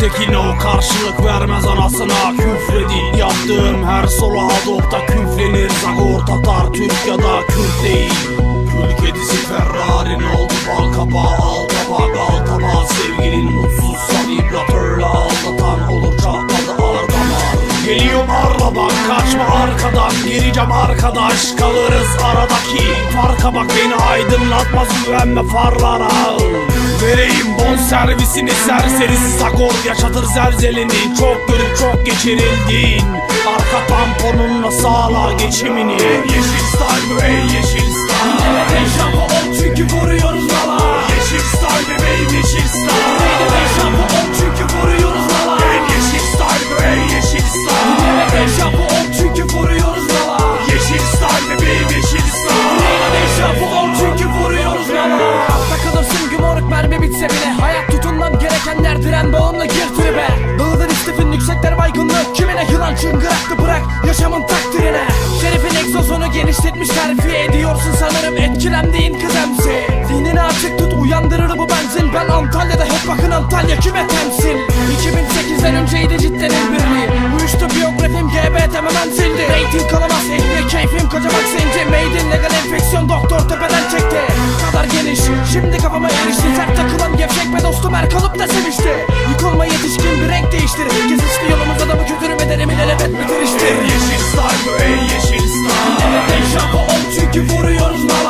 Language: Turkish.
tekin o, karşılık vermez anasına. Küfredil yaptığım her sola adopta küflenir. Zagor Tatar Türk ya da Kürt değil. Kül kedisi Ferrari'n oldu bal kabağı. Al tabak al tabağı, sevgilin mutsuzsa vibratörle aldatan olur çatladı ağır damar. Geliyorum arla bak, kaçma arkadan, gireceğim arkadaş, kalırız aradaki farka bak, beni aydınlatmaz güvenme farlara. Vereyim bon servisini serserisi, Zagor yaşatır zelzelini, çok görüp çok geçirildin. Arka tamponunla sağla geçimini. En yeşil style bu, en yeşil style. Yine şampu ol çünkü vuruyoruz valla. Yeşil style bebeğim, yeşil style. Yine şampu ol çünkü vuruyoruz valla. En yeşil style bu, en yeşil style. Yine şampu ol çünkü vuruyoruz valla. Yeşil style bebeğim, yeşil style. Yine şampu ol çünkü vuruyoruz valla. Takılırsın gümoruk mermi bitse bile, hayat tutunman gerekenler diren bağımlı gir tribe. Dağılır istifin yüksekler baygınlık, kimine yılan çıngıraktı bırak yaşamın takdirine. Şerifin egzozunu genişletmiş terfi ediyorsun sanırım etkilendiğin kız emsi. Zihnini açık tut, uyandırır bu benzin. Ben Antalya'da hep bakın Antalya kime temsil. 2008'den önceydi cidden el birliği. Uyuştu biyografim, GBT'm hemen sildi. Reyting kalamaz ehli, keyfim kocamak zenci. Made in legal enfeksiyon, doktor tepeden çekti. Kadar geniş, şimdi kafama erişti. Sert takılan gevşek ve dostum her kalıp da sevişti. Yıkılma yetişkin bir renk değiştir. Kesişti yolumuzda da bu kötürüm ederim ilelebet bitiriştir. En yeşil style bu, en yeşil style. Evet en şampu ol çünkü vuruyoruz mal.